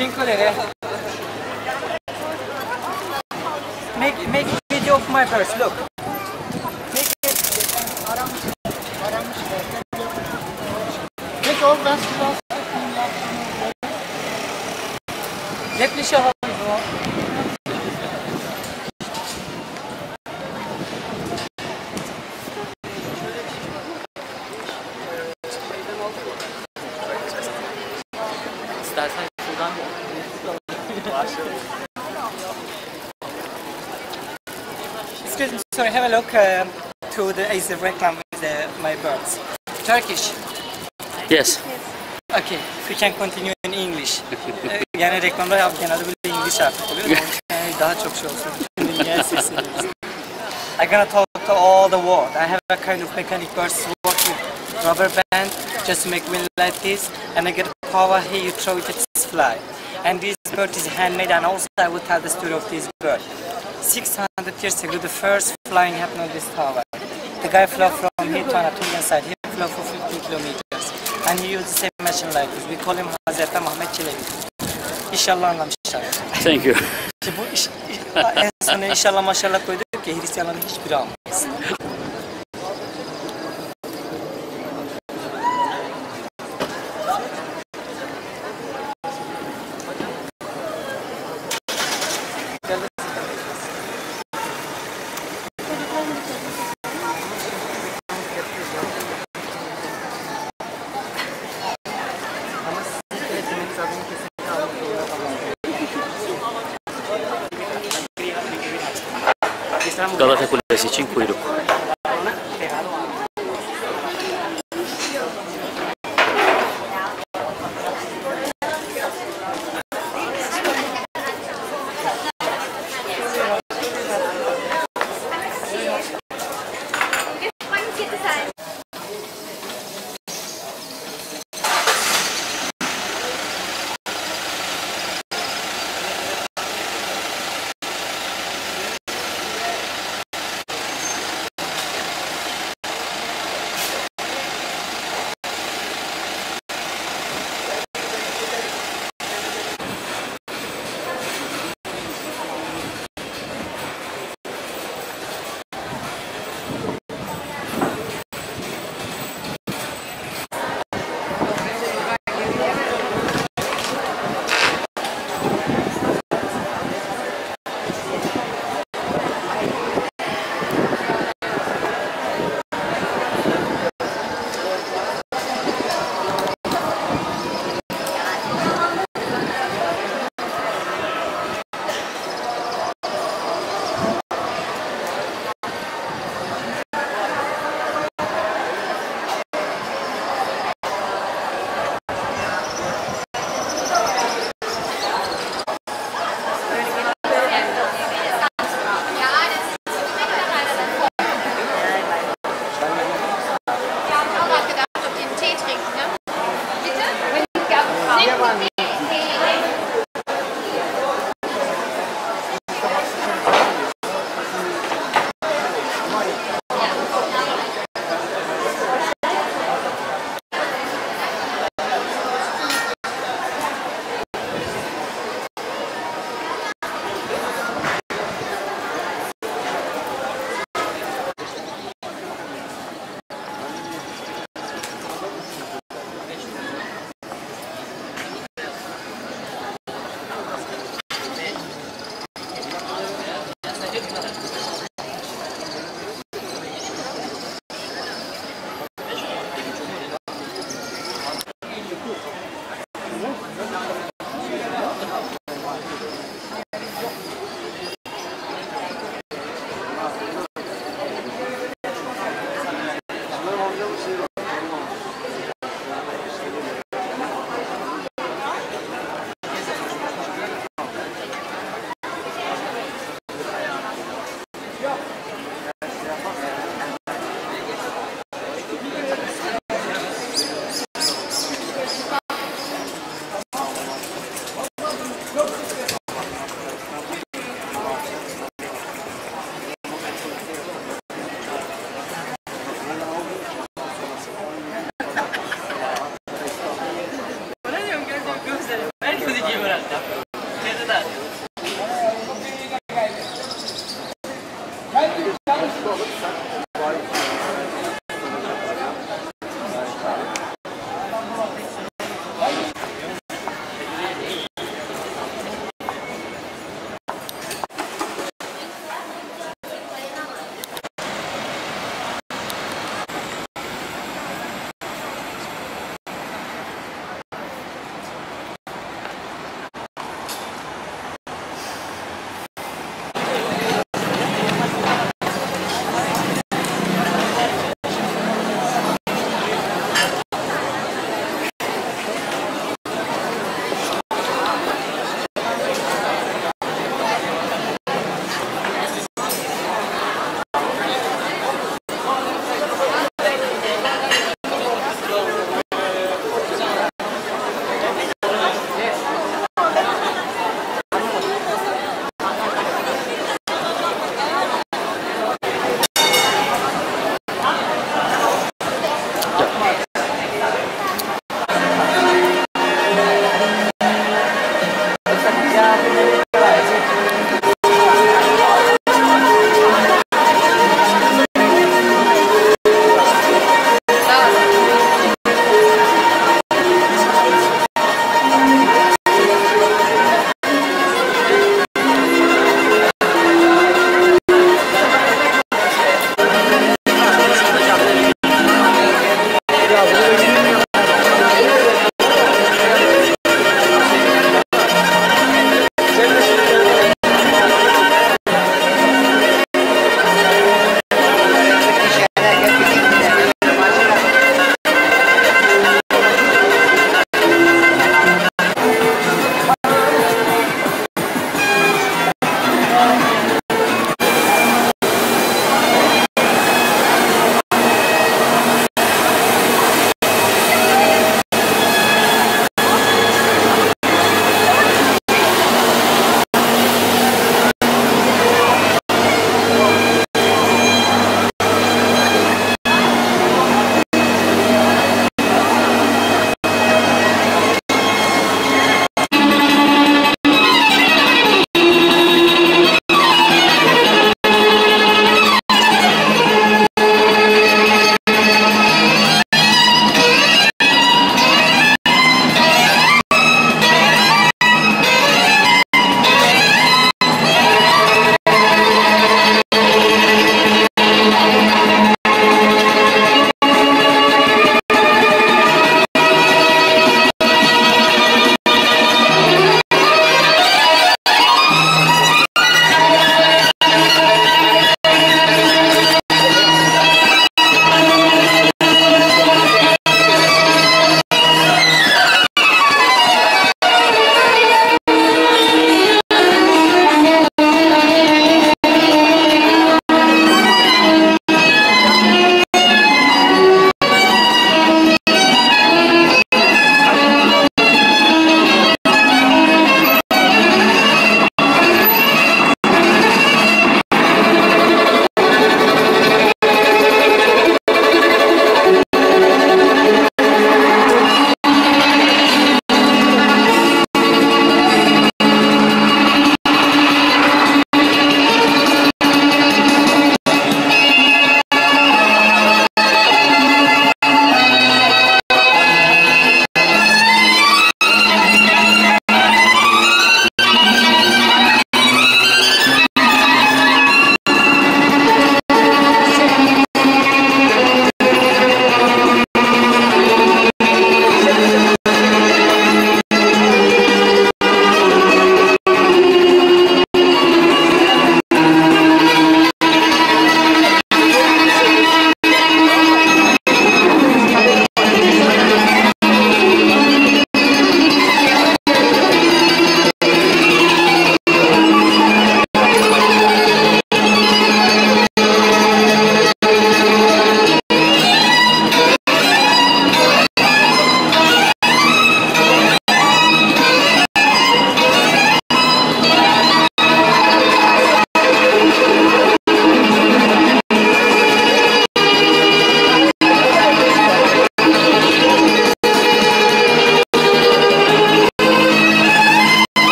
Cincolere. Make a video of my purse. Look. Make it. Peki oğlum ben size Repli how. İstersen şuradan Excuse me, sorry, have a look to the Acer reclam with my birds. Turkish. Yes. Okay, we can continue in English. Yani reklamda genelde böyle İngiliz artık oluyor. Yani daha çok şey olsun. Dünya sesini. I'm gonna talk to all the world. I have a kind of mechanic birds work with rubber band just to make wind like this, and I get a power here. You throw it, it's fly. And this bird is handmade, and also I will tell the story of this bird. 600 years ago, the first flying happened on this tower. The guy flew from here to Anatolian side. He flew for 15 kilometers. And he used the same machine like this. We call him Hazreti Muhammed Çelebi. İnşallah anlamışlar. Thank you. İşte bu en sona inşallah maşallah koyduk ki Hristiyanların hiçbiri almaz. Galata Kulesi için kuyruk.